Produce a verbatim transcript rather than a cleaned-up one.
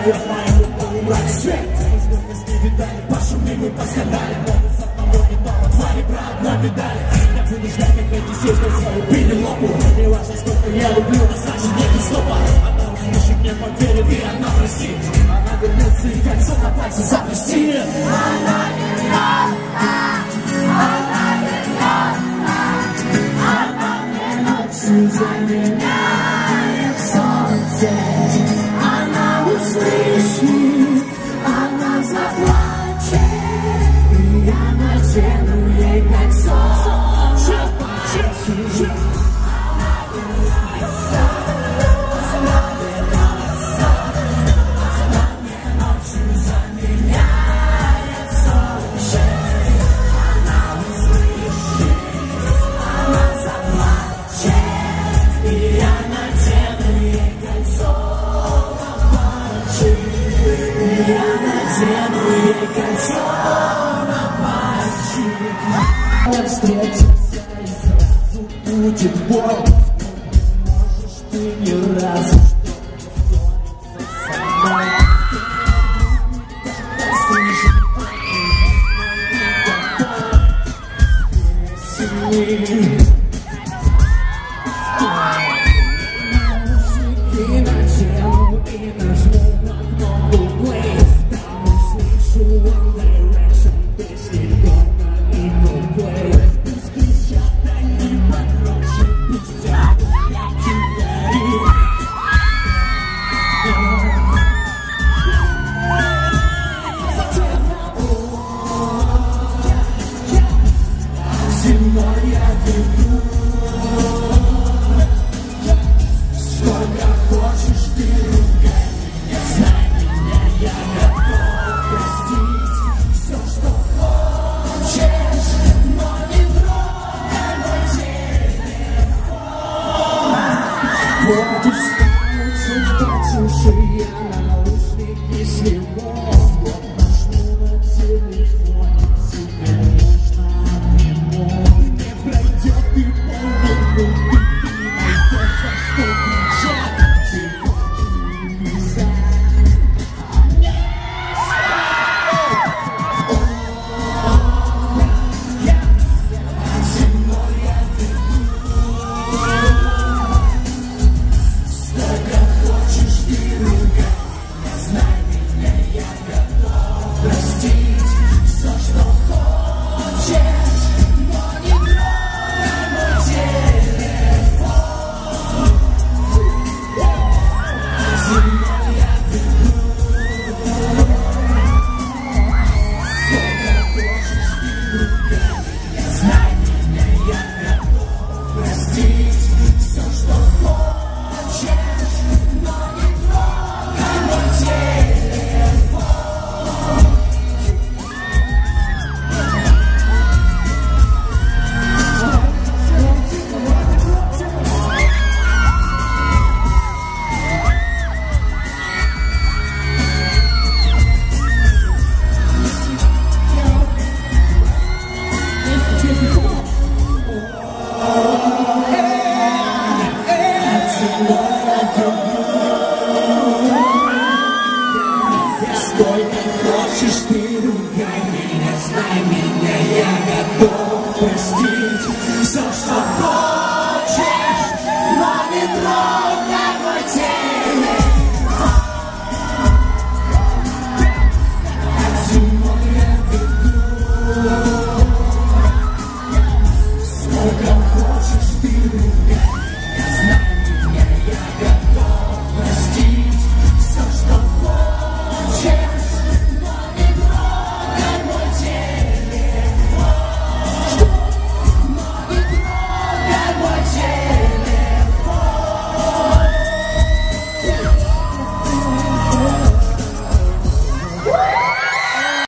от моего полумрака свет. Сколько не видали, пошумим и поскандали. Могут с одного и дома твари про одной медали. Я буду ждать, как эти сестры свою пенелопу. Не важно, сколько я люблю, но значит нету стопа. Она услышит, мне поверит, и она простит. Она вернется и кольцо на пальце запустит. Она вернется, она вернется, она мне ночью заменяет солнце. Она услышит, она заплачет, и я надену ей кольцо на пальчик. Она вернется, она вернется, она мне ночью заменяет солнце. Она услышит, она заплачет, и я надену ей кольцо на пальчик. И я надену ей кольцо на пальчик. Встретимся и сразу будет боль. Можешь ты ни разу что-то ссориться со мной. Сильнее. Наушники надену и нажму на кнопку play. Там услышу One Direction, песни Дона и Coldplay. Пусть кричат они погромче, пусть я тебя. Зимой я веду. Сколько хочешь ты ругай меня, знай меня, я готов простить все, что хочешь, но не трогай мой телефон. Вот и